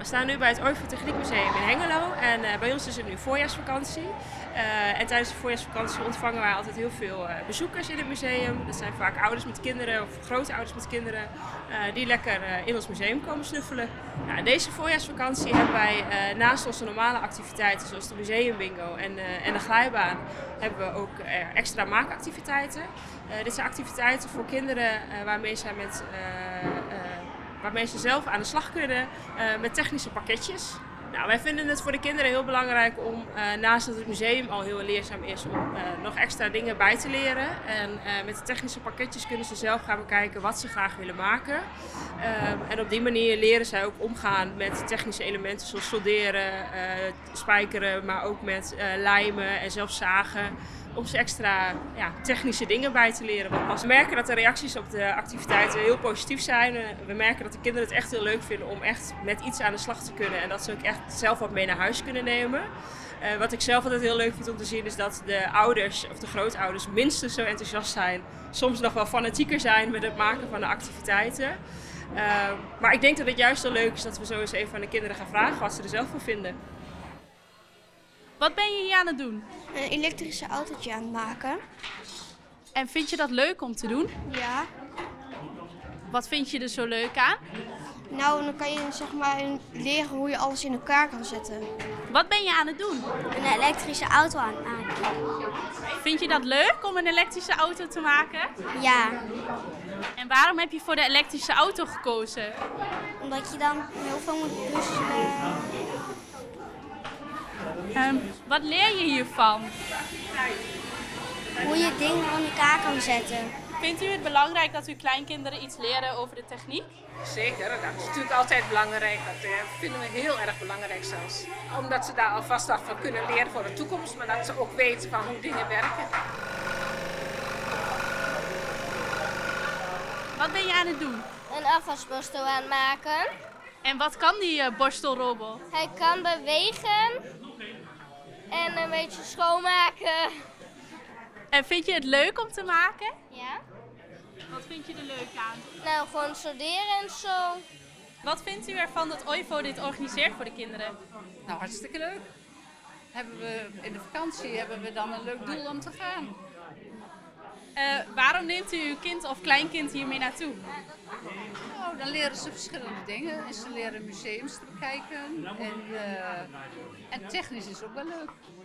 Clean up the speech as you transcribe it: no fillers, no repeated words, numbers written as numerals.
We staan nu bij het OIVO Techniek Museum in Hengelo en bij ons is het nu voorjaarsvakantie. En tijdens de voorjaarsvakantie ontvangen wij altijd heel veel bezoekers in het museum. Dat zijn vaak ouders met kinderen of grootouders met kinderen die lekker in ons museum komen snuffelen. Nou, deze voorjaarsvakantie hebben wij naast onze normale activiteiten zoals de museumbingo en de glijbaan hebben we ook extra maakactiviteiten. Dit zijn activiteiten voor kinderen waarmee ze zelf aan de slag kunnen met technische pakketjes. Nou, wij vinden het voor de kinderen heel belangrijk om, naast dat het museum al heel leerzaam is, om nog extra dingen bij te leren. En met de technische pakketjes kunnen ze zelf gaan bekijken wat ze graag willen maken. En op die manier leren zij ook omgaan met technische elementen zoals solderen, spijkeren, maar ook met lijmen en zelfs zagen. Om ze extra technische dingen bij te leren. Want we merken dat de reacties op de activiteiten heel positief zijn. We merken dat de kinderen het echt heel leuk vinden om echt met iets aan de slag te kunnen. En dat ze ook echt zelf wat mee naar huis kunnen nemen. Wat ik zelf altijd heel leuk vind om te zien is dat de ouders of de grootouders minstens zo enthousiast zijn. Soms nog wel fanatieker zijn met het maken van de activiteiten. Maar ik denk dat het juist heel leuk is dat we zo eens even aan de kinderen gaan vragen wat ze er zelf van vinden. Wat ben je hier aan het doen? Een elektrische autootje aan het maken. En vind je dat leuk om te doen? Ja. Wat vind je er zo leuk aan? Nou, dan kan je leren hoe je alles in elkaar kan zetten. Wat ben je aan het doen? Een elektrische auto aan het maken. Vind je dat leuk om een elektrische auto te maken? Ja. En waarom heb je voor de elektrische auto gekozen? Omdat je dan heel veel moet puzzelen. Wat leer je hiervan? Hoe je dingen aan elkaar kan zetten. Vindt u het belangrijk dat uw kleinkinderen iets leren over de techniek? Zeker, dat is natuurlijk altijd belangrijk. Dat vinden we heel erg belangrijk zelfs. Omdat ze daar alvast wat van kunnen leren voor de toekomst, maar dat ze ook weten van hoe dingen werken. Wat ben je aan het doen? Een afwasborstel aan het maken. En wat kan die borstelrobot? Hij kan bewegen en een beetje schoonmaken. En vind je het leuk om te maken? Ja. Wat vind je er leuk aan? Nou, gewoon studeren en zo. Wat vindt u ervan dat OIVO dit organiseert voor de kinderen? Nou, hartstikke leuk. In de vakantie hebben we dan een leuk doel om te gaan. Waarom neemt u uw kind of kleinkind hiermee naartoe? Nou, dan leren ze verschillende dingen. En ze leren museums te bekijken. En technisch is ook wel leuk.